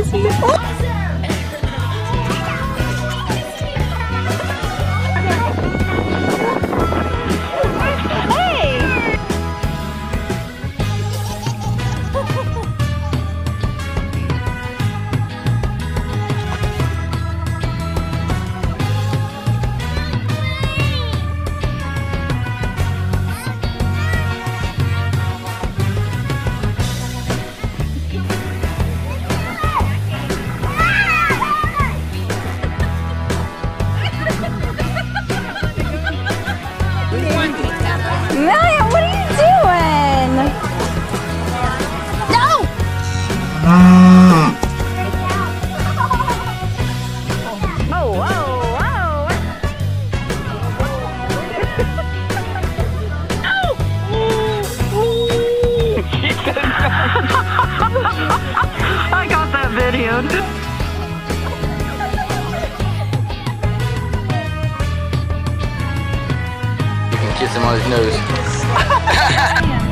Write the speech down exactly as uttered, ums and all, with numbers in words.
Maya, what are you doing? No! Oh, whoa, whoa. I got that videoed. Kiss him on his nose.